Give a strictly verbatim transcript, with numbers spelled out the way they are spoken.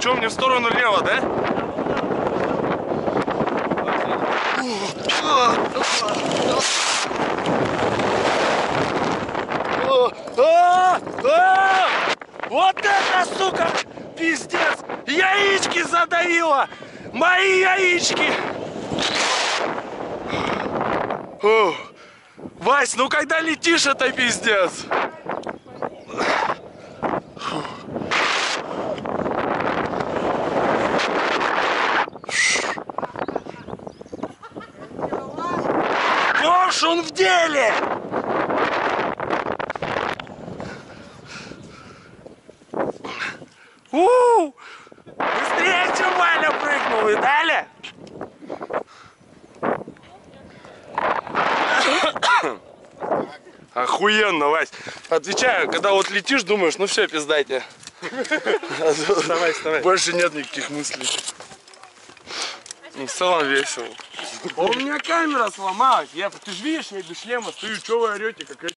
Че, мне в сторону лево, да? Вот это, сука, пиздец! Яички задавило! Мои яички! О, Вась, ну когда летишь, это пиздец! Лёш, он в деле! У-у-у! Быстрее, чем Валя прыгнул, видали? Охуенно, Вась. Отвечаю, когда вот летишь, думаешь, ну все, пиздайте. Вставай, вставай. Больше нет никаких мыслей. Ну, в целом весело. У меня камера сломалась. Я, ты же видишь, я без шлема стою, что вы орете, как